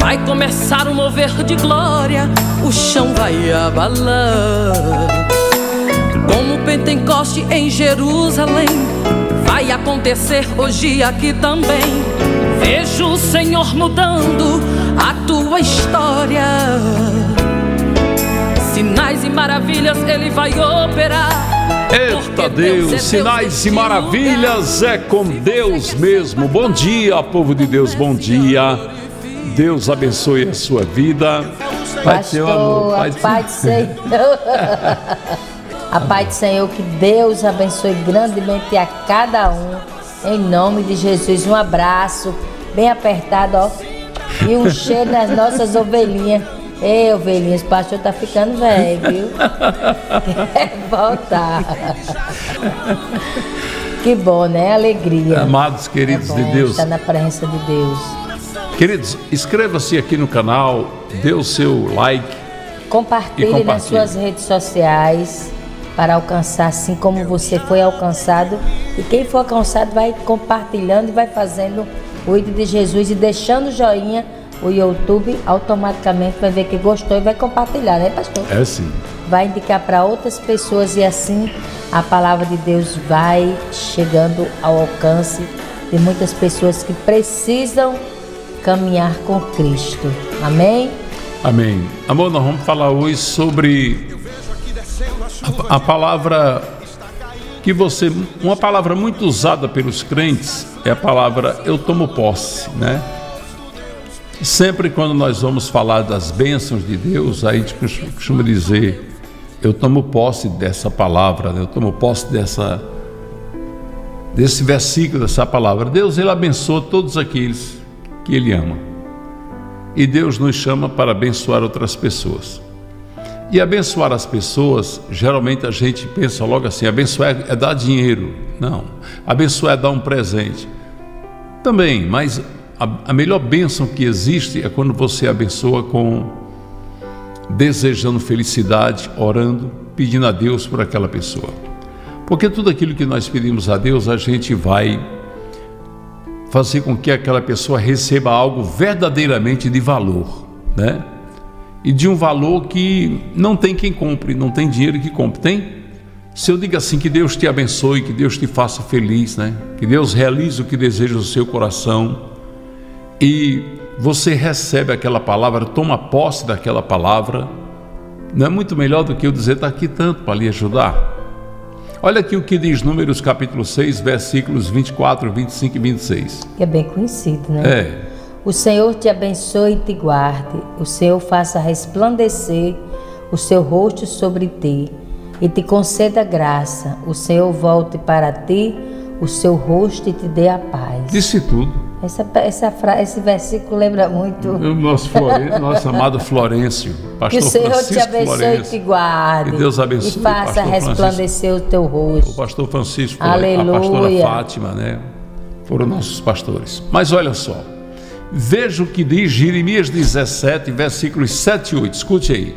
vai começar um mover de glória, o chão vai abalar. Como Pentecoste em Jerusalém, vai acontecer hoje aqui também. Vejo o Senhor mudando a tua história. Sinais e maravilhas Ele vai operar. Eita Deus, sinais e maravilhas é com Deus mesmo. Bom dia, povo de Deus, bom dia. Deus abençoe a sua vida. Pastor, a paz do Senhor. A paz do Senhor, que Deus abençoe grandemente a cada um. Em nome de Jesus, um abraço bem apertado, ó. E um cheiro nas nossas ovelhinhas. Ei, ovelhinhas, o pastor tá ficando velho, viu? Quer voltar. Que bom, né? Alegria. Amados, queridos de Deus, estar na presença de Deus. Queridos, inscreva-se aqui no canal, dê o seu like. Compartilhe nas suas redes sociais para alcançar assim como você foi alcançado. E quem for alcançado vai compartilhando e vai fazendo o ídolo de Jesus e deixando o joinha. O YouTube automaticamente vai ver que gostou e vai compartilhar, né, pastor? É sim. Vai indicar para outras pessoas e assim a palavra de Deus vai chegando ao alcance de muitas pessoas que precisam caminhar com Cristo. Amém? Amém. Amor, nós vamos falar hoje sobre a palavra que você... Uma palavra muito usada pelos crentes é a palavra eu tomo posse, né? Sempre quando nós vamos falar das bênçãos de Deus, a gente costuma dizer, eu tomo posse dessa palavra, eu tomo posse desse versículo, dessa palavra. Deus, Ele abençoa todos aqueles que Ele ama. E Deus nos chama para abençoar outras pessoas. E abençoar as pessoas, geralmente a gente pensa logo assim, abençoar é dar dinheiro. Não, abençoar é dar um presente. Também, mas... A melhor bênção que existe é quando você abençoa desejando felicidade, orando, pedindo a Deus por aquela pessoa. Porque tudo aquilo que nós pedimos a Deus, a gente vai fazer com que aquela pessoa receba algo verdadeiramente de valor, né? E de um valor que não tem quem compre, não tem dinheiro que compre. Tem? Se eu digo assim, que Deus te abençoe, que Deus te faça feliz, né? Que Deus realize o que deseja no seu coração. E você recebe aquela palavra, toma posse daquela palavra, não é muito melhor do que eu dizer, está aqui tanto para lhe ajudar? Olha aqui o que diz Números capítulo 6, versículos 24, 25 e 26. Que é bem conhecido, né? É. O Senhor te abençoe e te guarde, o Senhor faça resplandecer o seu rosto sobre ti e te conceda graça, o Senhor volte para ti o seu rosto e te dê a paz. Disse tudo. Esse versículo lembra muito o nosso amado Florencio, pastor que o Senhor Francisco te abençoe Florencio, e te guarde, que Deus abençoe, e faça resplandecer o teu rosto. O pastor Francisco, aleluia. A pastora Fátima, né? Foram nossos pastores. Mas olha só, veja o que diz Jeremias 17, versículos 7 e 8, escute aí.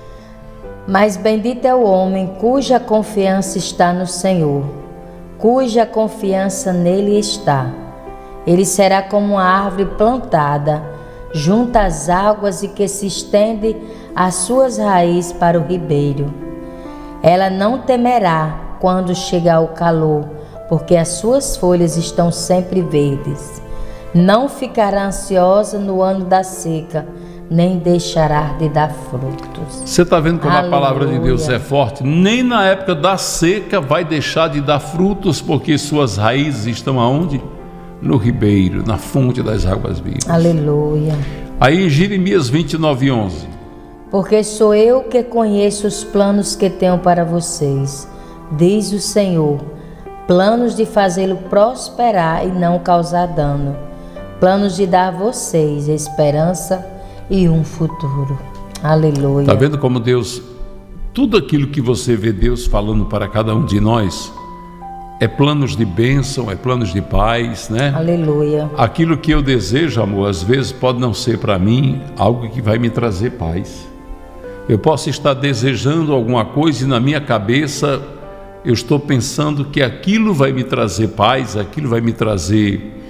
Mas bendito é o homem cuja confiança está no Senhor, cuja confiança nele está. Ele será como uma árvore plantada junto às águas e que se estende as suas raízes para o ribeiro. Ela não temerá quando chegar o calor, porque as suas folhas estão sempre verdes. Não ficará ansiosa no ano da seca, nem deixará de dar frutos. Você está vendo como aleluia. A palavra de Deus é forte? Nem na época da seca vai deixar de dar frutos, porque suas raízes estão aonde? No ribeiro, na fonte das águas vivas. Aleluia. Aí em Jeremias 29, 11. Porque sou eu que conheço os planos que tenho para vocês, diz o Senhor, planos de fazê-lo prosperar e não causar dano, planos de dar a vocês esperança e um futuro. Aleluia. Está vendo como Deus, tudo aquilo que você vê Deus falando para cada um de nós, é planos de bênção, é planos de paz, né? Aleluia. Aquilo que eu desejo, amor, às vezes pode não ser para mim algo que vai me trazer paz. Eu posso estar desejando alguma coisa e na minha cabeça eu estou pensando que aquilo vai me trazer paz, aquilo vai me trazer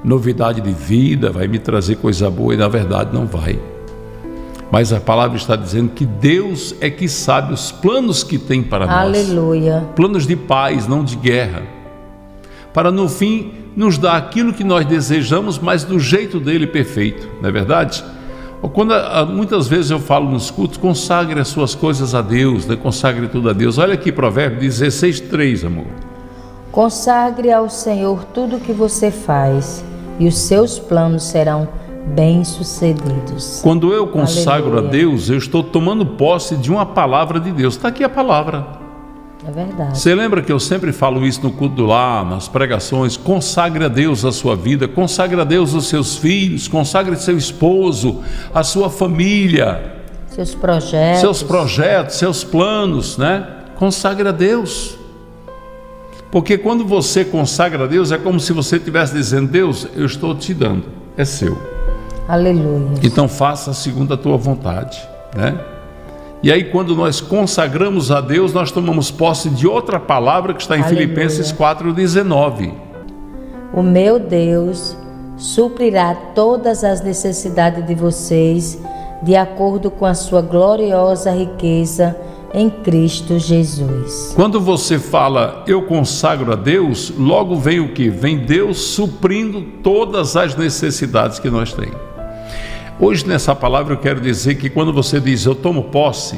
novidade de vida, vai me trazer coisa boa, e na verdade não vai. Mas a palavra está dizendo que Deus é que sabe os planos que tem para nós. Aleluia. Planos de paz, não de guerra. Para no fim nos dar aquilo que nós desejamos, mas do jeito dele perfeito, não é verdade? Muitas vezes eu falo nos cultos, consagre as suas coisas a Deus, né? Consagre tudo a Deus. Olha aqui Provérbios 16:3, amor. Consagre ao Senhor tudo o que você faz, e os seus planos serão bem-sucedidos. Quando eu consagro Aleluia. a Deus, eu estou tomando posse de uma palavra de Deus. Está aqui a palavra. É verdade. Você lembra que eu sempre falo isso no culto do lar, nas pregações? Consagre a Deus a sua vida, consagre a Deus os seus filhos, consagre seu esposo, a sua família, seus projetos, seus planos, né? Consagre a Deus. Porque quando você consagra a Deus, é como se você estivesse dizendo: Deus, eu estou te dando, é seu. Aleluia. Então faça segundo a tua vontade, né? E aí quando nós consagramos a Deus, nós tomamos posse de outra palavra que está em Aleluia. Filipenses 4:19. O meu Deus suprirá todas as necessidades de vocês, de acordo com a sua gloriosa riqueza em Cristo Jesus. Quando você fala eu consagro a Deus, logo vem o que? Vem Deus suprindo todas as necessidades que nós temos. Hoje nessa palavra eu quero dizer que quando você diz eu tomo posse,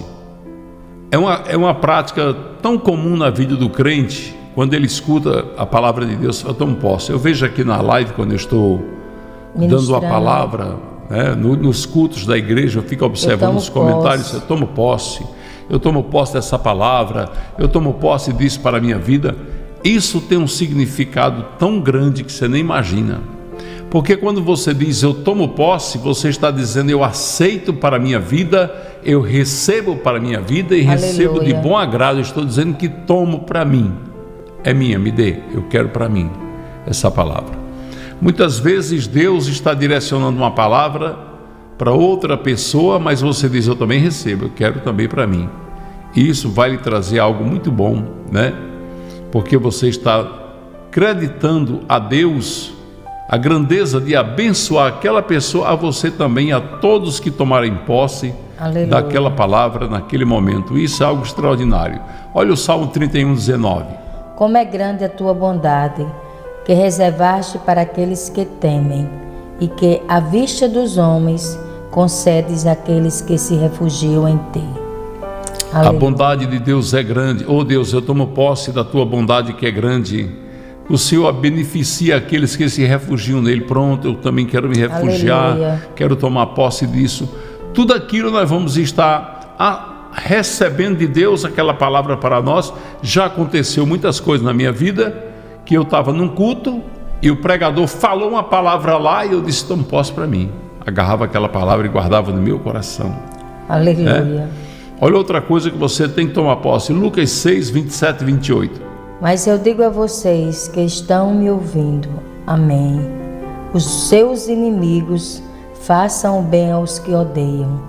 é uma prática tão comum na vida do crente. Quando ele escuta a palavra de Deus, eu tomo posse. Eu vejo aqui na live, quando eu estou dando a palavra, né, nos cultos da igreja, eu fico observando os comentários, eu tomo posse dessa palavra, eu tomo posse disso para a minha vida. Isso tem um significado tão grande que você nem imagina. Porque quando você diz eu tomo posse, você está dizendo eu aceito para a minha vida, eu recebo para a minha vida e Aleluia. recebo de bom agrado. Eu estou dizendo que tomo para mim, é minha, me dê, eu quero para mim essa palavra. Muitas vezes Deus está direcionando uma palavra para outra pessoa, mas você diz eu também recebo, eu quero também para mim. E isso vai lhe trazer algo muito bom, né? Porque você está acreditando a Deus a grandeza de abençoar aquela pessoa, a você também, a todos que tomarem posse Aleluia. daquela palavra naquele momento. Isso é algo extraordinário. Olha o Salmo 31:19. Como é grande a tua bondade, que reservaste para aqueles que temem, e que, à vista dos homens, concedes àqueles que se refugiam em ti. Aleluia. A bondade de Deus é grande. Oh Deus, eu tomo posse da tua bondade que é grande. O Senhor beneficia aqueles que se refugiam nele. Pronto, eu também quero me refugiar. Aleluia. Quero tomar posse disso. Tudo aquilo nós vamos estar recebendo de Deus aquela palavra para nós. Já aconteceu muitas coisas na minha vida, que eu estava num culto e o pregador falou uma palavra lá e eu disse, toma posse para mim. Agarrava aquela palavra e guardava no meu coração. Aleluia. Olha outra coisa que você tem que tomar posse. Lucas 6:27-28. Mas eu digo a vocês que estão me ouvindo, amém. Os seus inimigos façam o bem aos que odeiam.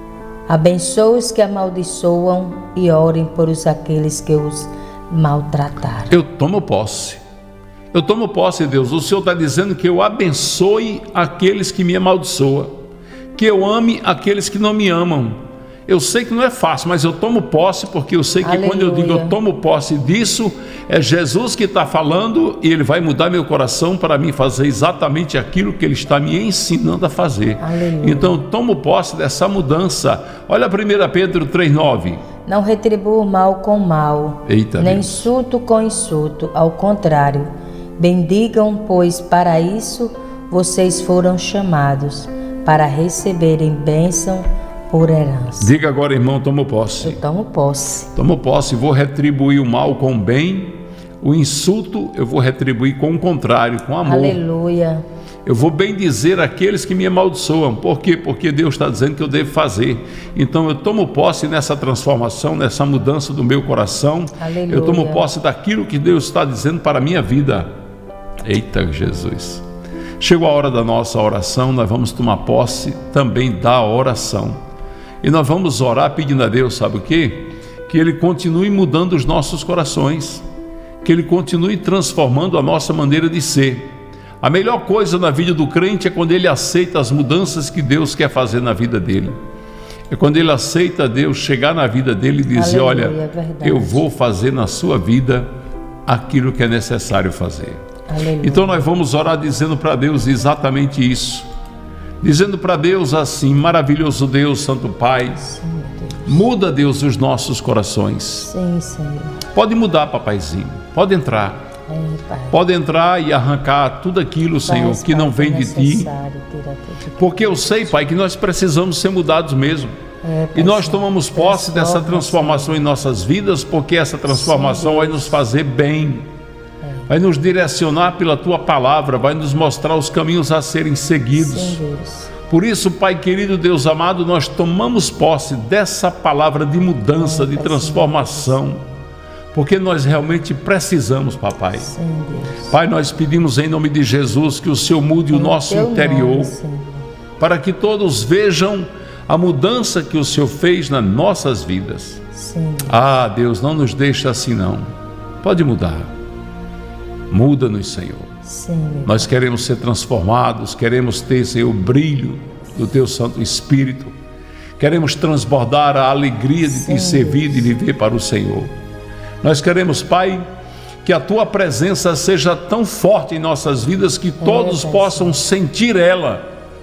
Abençoe os que amaldiçoam e orem por aqueles que os maltrataram. Eu tomo posse. Eu tomo posse, Deus. O Senhor está dizendo que eu abençoe aqueles que me amaldiçoam, que eu ame aqueles que não me amam. Eu sei que não é fácil, mas eu tomo posse, porque eu sei que Aleluia. Quando eu digo eu tomo posse disso, é Jesus que está falando e Ele vai mudar meu coração para mim fazer exatamente aquilo que Ele está me ensinando a fazer. Aleluia. Então eu tomo posse dessa mudança. Olha 1 Pedro 3:9. Não retribua o mal com mal, Eita, nem Deus. insulto com insulto, ao contrário. Bendigam, pois para isso vocês foram chamados, para receberem bênção por herança. Diga agora, irmão, tomo posse. Eu tomo posse. Tomo posse, vou retribuir o mal com o bem, o insulto eu vou retribuir com o contrário, com amor. Aleluia. Eu vou bem dizer aqueles que me amaldiçoam. Por quê? Porque Deus está dizendo que eu devo fazer. Então eu tomo posse nessa transformação, nessa mudança do meu coração. Aleluia. Eu tomo posse daquilo que Deus está dizendo para a minha vida. Eita Jesus! Chegou a hora da nossa oração, nós vamos tomar posse também da oração. E nós vamos orar pedindo a Deus, sabe o quê? Que Ele continue mudando os nossos corações, que Ele continue transformando a nossa maneira de ser. A melhor coisa na vida do crente é quando ele aceita as mudanças que Deus quer fazer na vida dele. É quando ele aceita Deus chegar na vida dele e dizer: Aleluia, olha, é verdade. eu vou fazer na sua vida aquilo que é necessário fazer. Aleluia. Então nós vamos orar dizendo para Deus exatamente isso. Dizendo para Deus assim: maravilhoso Deus, Santo Pai, Sim, Deus. muda, Deus, os nossos corações. Sim, Senhor. Pode mudar, papaizinho, pode entrar. Pai. Pode entrar e arrancar tudo aquilo, Senhor, Faz, que Pai, não vem de Ti. necessário, tira tudo. Porque eu sei, Pai, que nós precisamos ser mudados mesmo. Pai, E nós Senhor. tomamos posse dessa Transforma, transformação em nossas vidas, porque essa transformação Sim, vai nos fazer bem. Vai nos direcionar pela Tua palavra, vai nos mostrar os caminhos a serem seguidos. Sim, Deus. Por isso, Pai querido, Deus amado, nós tomamos posse dessa palavra de mudança, de Pai, transformação, porque nós realmente precisamos, papai. Sim, Deus. Pai, nós pedimos em nome de Jesus que o Senhor mude o Em nosso teu interior, nome, Senhor. para que todos vejam a mudança que o Senhor fez nas nossas vidas. Sim, Deus. Ah, Deus, não nos deixe assim não. Pode mudar. Muda-nos, Senhor. Sim, meu Nós queremos ser transformados, queremos ter, Senhor, o brilho do Teu Santo Espírito. Queremos transbordar a alegria de Sim, Te servir e de Deus. viver para o Senhor. Nós queremos, Pai, que a Tua presença seja tão forte em nossas vidas que todos Pai, possam sentir ela.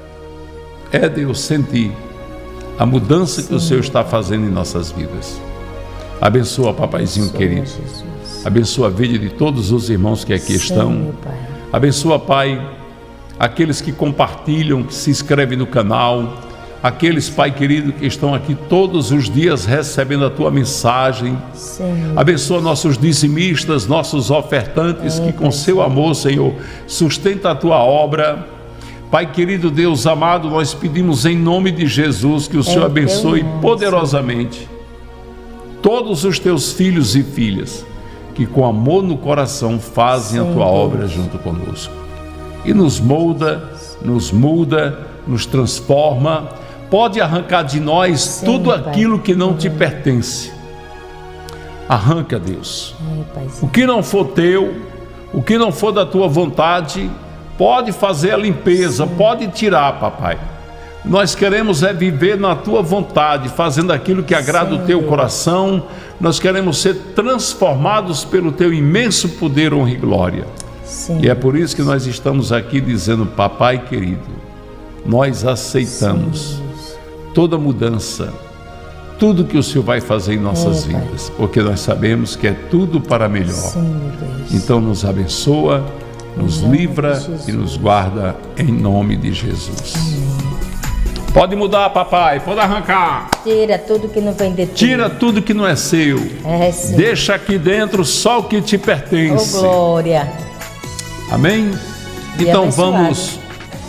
É, Deus, sentir a mudança que o Senhor está fazendo em nossas vidas. Abençoa, papaizinho Senhor querido. Jesus. Abençoa a vida de todos os irmãos que aqui Sim, estão. meu Pai. Abençoa, Pai, aqueles que compartilham, que se inscrevem no canal, aqueles, Pai querido, que estão aqui todos os dias recebendo a Tua mensagem. Sim, Abençoa nossos dizimistas, nossos ofertantes, que com seu amor, Senhor, sustenta a Tua obra. Pai querido, Deus amado, nós pedimos em nome de Jesus que o Senhor teu abençoe nome, poderosamente todos os Teus filhos e filhas, que com amor no coração fazem Sim, a Tua Deus. obra junto conosco. E nos molda, nos muda, nos transforma. Pode arrancar de nós Sim, tudo Pai. aquilo que não Te pertence. Arranca, Deus. Pai. O que não for Teu, o que não for da Tua vontade, pode fazer a limpeza, pode tirar, papai. Nós queremos é viver na Tua vontade, fazendo aquilo que agrada o Teu coração. Nós queremos ser transformados pelo Teu imenso poder, honra e glória. Sim. E é por isso que nós estamos aqui dizendo: papai querido, nós aceitamos toda mudança, tudo que o Senhor vai fazer em nossas Pai. vidas, porque nós sabemos que é tudo para melhor. Sim, meu Deus. Então nos abençoa, nos nome livra de Jesus. e nos guarda em nome de Jesus. Pode mudar, papai, pode arrancar. Tira tudo que não vem de Ti. Tira tudo que não é seu. É, sim. Deixa aqui dentro só o que te Oh, pertence. glória. Amém? E Então abençoado.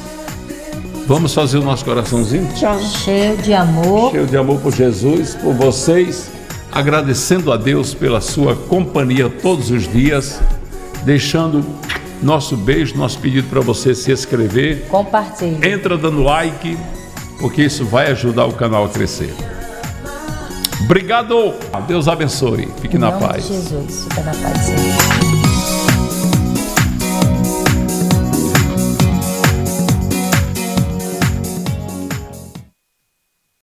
vamos fazer o nosso coraçãozinho. Tchau. Cheio de amor. Cheio de amor por Jesus, por vocês, agradecendo a Deus pela sua companhia todos os dias, deixando nosso beijo, nosso pedido para você se inscrever, Compartilhe. entra dando like, porque isso vai ajudar o canal a crescer. Obrigado, Deus abençoe, fique Em na nome paz. de Jesus. Fica na paz, Senhor.